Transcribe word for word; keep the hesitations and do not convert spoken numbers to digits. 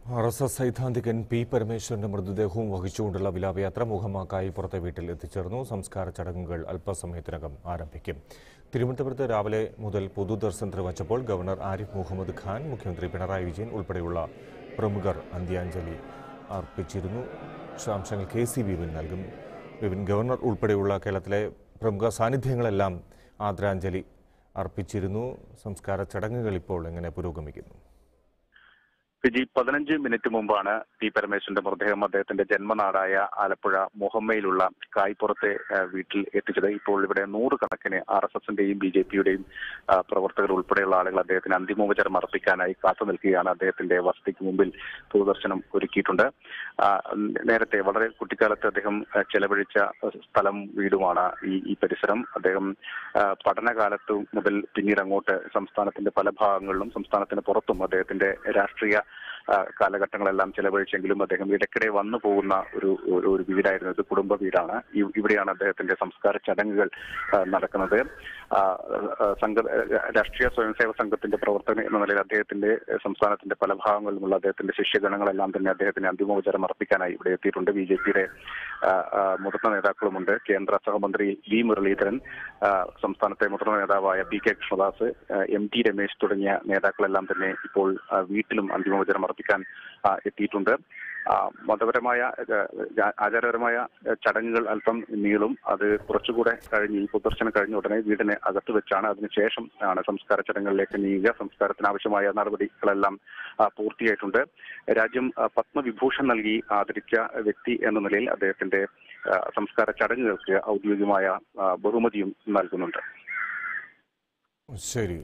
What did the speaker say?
R S S സൈദ്ധാന്തികൻ P പരമേശ്വരന്റെ മൃതദേഹവും വഹിച്ചുകൊണ്ടുള്ള വിലാപയാത്ര മുഹമ്മക്കായി പുറത്തെ വീട്ടിൽ എത്തിച്ചേർന്നു. സംസ്കാര ചടങ്ങുകൾ അല്പസമയത്തിനകം ആരംഭിക്കും. തിരുവനന്തപുരത്ത് രാവിലെ മുതൽ പൊതുദർശനത്തിന് വച്ചപ്പോൾ ഗവർണർ ആരിഫ് മുഹമ്മദ് ഖാൻ, മുഖ്യമന്ത്രി പിണറായി വിജയൻ ഉൾപ്പെടെയുള്ള പ്രമുഖർ അന്ത്യാഞ്ജലി അർപ്പിച്ചിരുന്നു. വിശദാംശങ്ങൾ കെ സി വിപിൻ നൽകും. വിപിൻ, ഗവർണർ ഉൾപ്പെടെയുള്ള കേരളത്തിലെ പ്രമുഖ സാന്നിധ്യങ്ങളെല്ലാം ആദരാഞ്ജലി അർപ്പിച്ചിരുന്നു. സംസ്കാര ചടങ്ങുകൾ ഇപ്പോൾ എങ്ങനെ പുരോഗമിക്കുന്നു? വിജി പതിനഞ്ച് മിനിറ്റ് മുമ്പാണ് പി പരമേശ്വരന്റെ മൃതദേഹം അദ്ദേഹത്തിന്റെ ജന്മനാടായ ആലപ്പുഴ മുഹമ്മയിലുള്ള കായ്പുറത്തെ വീട്ടിൽ എത്തിച്ചത്. ഇപ്പോൾ ഇവിടെ നൂറുകണക്കിന് ആർ എസ് എസിന്റെയും ബി ജെ പിയുടെയും പ്രവർത്തകർ ഉൾപ്പെടെയുള്ള ആളുകൾ അദ്ദേഹത്തിന് അന്തിമോപചാരം അർപ്പിക്കാനായി കാത്തു നിൽക്കുകയാണ്. അദ്ദേഹത്തിന്റെ വസതിക്ക് മുമ്പിൽ പൊതുദർശനം ഒരുക്കിയിട്ടുണ്ട്. നേരത്തെ വളരെ കുട്ടിക്കാലത്ത് അദ്ദേഹം ചെലവഴിച്ച സ്ഥലം വീടുമാണ് ഈ ഈ പരിസരം. അദ്ദേഹം പഠനകാലത്ത് മുതൽ പിന്നീട് അങ്ങോട്ട് സംസ്ഥാനത്തിന്റെ പല ഭാഗങ്ങളിലും സംസ്ഥാനത്തിന് പുറത്തും അദ്ദേഹത്തിന്റെ രാഷ്ട്രീയ കാലഘട്ടങ്ങളെല്ലാം ചെലവഴിച്ചെങ്കിലും അദ്ദേഹം ഇടയ്ക്കിടെ വന്നു പോകുന്ന ഒരു ഒരു വീടായിരുന്നു. ഇത് കുടുംബ വീടാണ്. ഇവിടെയാണ് അദ്ദേഹത്തിന്റെ സംസ്കാര ചടങ്ങുകൾ നടക്കുന്നത്. സംഘ രാഷ്ട്രീയ സ്വയംസേവക സംഘത്തിന്റെ പ്രവർത്തകൻ എന്ന നിലയിൽ അദ്ദേഹത്തിന്റെ സംസ്ഥാനത്തിന്റെ പല ഭാഗങ്ങളിലുമുള്ള അദ്ദേഹത്തിന്റെ ശിഷ്യഗണങ്ങളെല്ലാം തന്നെ അദ്ദേഹത്തിന് അന്തിമോപചാരം അർപ്പിക്കാനായി ഇവിടെ എത്തിയിട്ടുണ്ട്. ബി ജെ പിയുടെ മുതിർന്ന നേതാക്കളുമുണ്ട്. കേന്ദ്ര സഹമന്ത്രി വി മുരളീധരൻ, സംസ്ഥാനത്തെ മുതിർന്ന നേതാവായ P K Krishnadas, M T Ramesh തുടങ്ങിയ നേതാക്കളെല്ലാം തന്നെ ഇപ്പോൾ വീട്ടിലും അന്തിമോപചാരം അർപ്പിക്കാൻ എത്തിയിട്ടുണ്ട്. മതപരമായ ആചാരപരമായ ചടങ്ങുകൾ അല്പം നീളും. അത് കുറച്ചുകൂടെ കഴിഞ്ഞ് ഈ പൊതുദർശനം കഴിഞ്ഞ ഉടനെ വീടിന് അകത്ത് വെച്ചാണ് അതിനുശേഷം ആണ് സംസ്കാര ചടങ്ങുകളിലേക്ക് നീങ്ങുക. സംസ്കാരത്തിന് ആവശ്യമായ നടപടികളെല്ലാം പൂർത്തിയായിട്ടുണ്ട്. രാജ്യം പത്മവിഭൂഷൺ നൽകി ആദരിച്ച വ്യക്തി എന്ന നിലയിൽ അദ്ദേഹത്തിന്റെ സംസ്കാര ചടങ്ങുകൾക്ക് ഔദ്യോഗികമായ ബഹുമതിയും നൽകുന്നുണ്ട്. ശരി.